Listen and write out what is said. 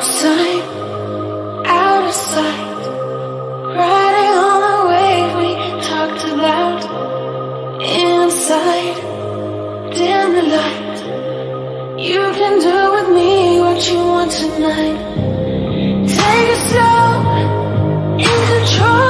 time, out of sight, riding on the wave we talked about. Inside, dim the light. You can do with me what you want tonight. Take it slow, in control.